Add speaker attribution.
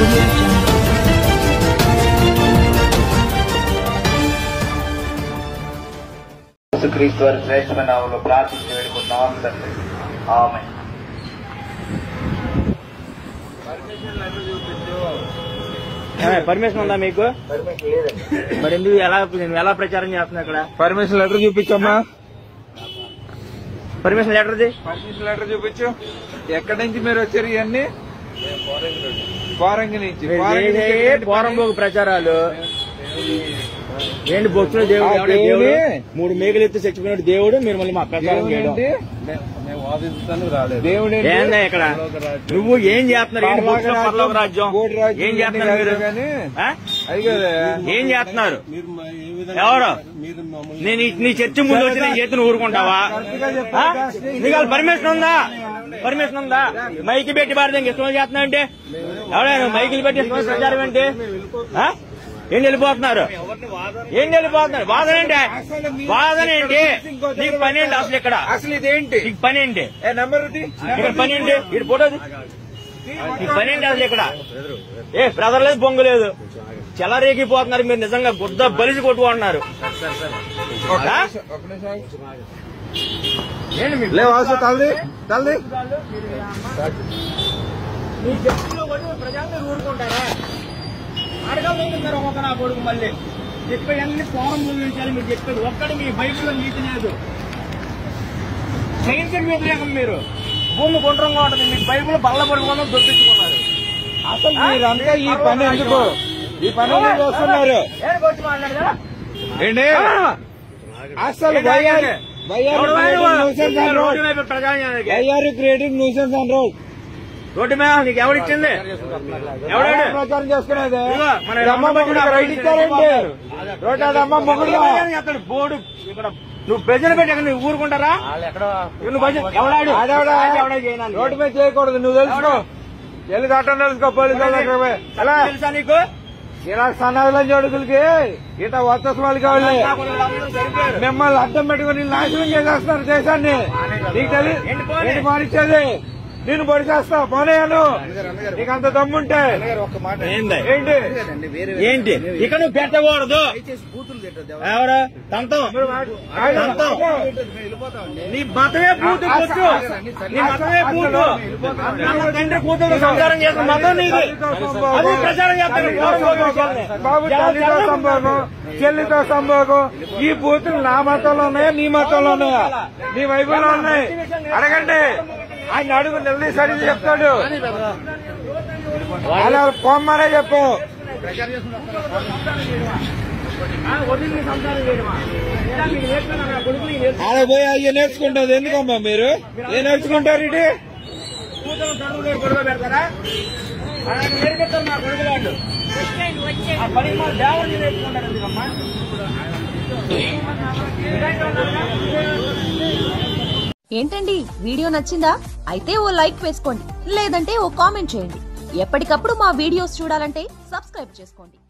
Speaker 1: క్రీస్తు వారి శ్రేష్టమైన నామములో ప్రార్థించి వేడుకుంటున్నాం తండ్రి. ఆమేన్.
Speaker 2: పర్మిషన్ ఉందా మీకు? మరి ఎందుకు ఎలా ప్రచారం చేస్తున్నా ఇక్కడ?
Speaker 3: పర్మిషన్ లెటర్ చూపించమ్మా.
Speaker 2: పర్మిషన్ లెటర్
Speaker 3: చూపించు. ఎక్కడి నుంచి మీరు వచ్చారు? ఇవన్నీ పోరంగి నుంచి.
Speaker 2: పోరంబోగు ప్రచారాలు ఏంటి? భక్తులు దేవుడు 3 మేకలు ఎత్తి చచ్చిపోయినట్టు దేవుడు, మీరు మళ్ళీ మా ప్రచారం చేయడం
Speaker 3: దేవుడు
Speaker 2: ఏందా? ఇక్కడ నువ్వు ఏం చేస్తున్నారు? రాజ్యం ఏం చేస్తున్నారు మీరు? ఏం చేస్తున్నారు? ఎవరు? నేను నీ చర్చి ముందు వచ్చి నేను చేతిని ఊరుకుంటావా? నీకు పర్మిషన్ ఉందా? పర్మిషన్ ఉందా? మైకి పెట్టి భారతం ఇష్టం చేస్తున్నా అంటే ఎవరైనా మైకిలు పెట్టి ఇష్టం ప్రచారం ఏంటి? ఏం వెళ్ళిపోతున్నారు? వాదన ఏంటి? నీకు పని ఏంటి అసలు ఇక్కడ?
Speaker 3: అసలు ఇదేంటి?
Speaker 2: నీకు పని ఏంటి?
Speaker 3: నెంబర్
Speaker 2: ఇక్కడ పని ఏంటి? ఇటు ఫోటోది. నీకు పని ఏంటి అసలు ఇక్కడ? బ్రదర్ లేదు, బొంగు లేదు, చెలరేగిపోతున్నారు మీరు. నిజంగా గుద్ద బలిసి కొట్టుకుంటున్నారు. ఊరుకుంటారా? అడగలుగుతున్నారు ఒక నా కొడుకు. మళ్ళీ చెప్పేవన్నీ ఫోరం చూపించాలి. మీరు చెప్పేది ఒక్కటి మీ బైబిల్లో నీతి లేదు. సైన్స్కి వ్యతిరేకం. మీరు భూమి గుండ్రంగా ఉంటుంది. మీకు బైబిల్ బల్ల పడుకోవడం దొప్పించుకున్నారు.
Speaker 3: అసలు మీరంతా ఈ పని ఎందుకు? ఈ పని చేస్తున్నారు ఏంటి? అసలు creating nuisance and road
Speaker 2: road మీద నీకు ఎవడిచ్చింది? ఎవడాడు
Speaker 3: ప్రచారం చేసుకునేది?
Speaker 2: రైట్ ఇచ్చారండి. అతడు బోర్డు ఇక్కడ నువ్వు ప్రజలు పెట్టి ఎక్కడ నువ్వు ఊరుకుంటారా?
Speaker 3: రోడ్డు మీద చేయకూడదు. నువ్వు తెలుసుకో. వెళ్ళి దాటం తెలుసుకో. పోలీసు ఎలా
Speaker 2: తెలుసా నీకు?
Speaker 3: ఇలా సన్నాదుల జోడుకులకి ఇట వర్తస్ వాళ్ళు కావాలి. మిమ్మల్ని అడ్డం పెట్టుకుని నాశనం చేసేస్తున్నారు దేశాన్ని. నీకు తెలియదు మానిచ్చేది. నేను పొడి చేస్తా పోనేయాను. నీకు అంత దమ్ముంటే
Speaker 2: ఏంటి ఇక్కడ నువ్వు పెట్టకూడదు. ఎవరు తంతం? నీ మతమే పూర్తి కూర్చు. నీ మతమే పూర్తి. తండ్రి కూతురు సంసారం చేసిన మతం నీది. అది ప్రచారం చేస్తాను.
Speaker 3: బాబు తల్లితో సంభోగం, చెల్లితో సంభోగం. ఈ బూతులు నా మతంలో ఉన్నాయా నీ మతంలో ఉన్నాయా? నీ వైపులో ఉన్నాయి. అడగండి. ఆయన అడుగు నిలదీసి అడిగి చెప్తాడు. అలా పొమ్మనే చెప్పు. అలా పోయి అయ్యో నేర్చుకుంటుంది. ఎందుకమ్మా మీరు ఏం నేర్చుకుంటారు? ఇటు
Speaker 2: పెడతారా? నేర్పిస్తారు నా కొడుకు వాళ్ళు. పని దేవతలు నేర్చుకుంటారు. ఎందుకమ్మా?
Speaker 4: ఏంటండి వీడియో నచ్చిందా? అయితే ఓ లైక్ వేసుకోండి, లేదంటే ఓ కామెంట్ చేయండి. ఎప్పటికప్పుడు మా వీడియోస్ చూడాలంటే సబ్స్క్రైబ్ చేసుకోండి.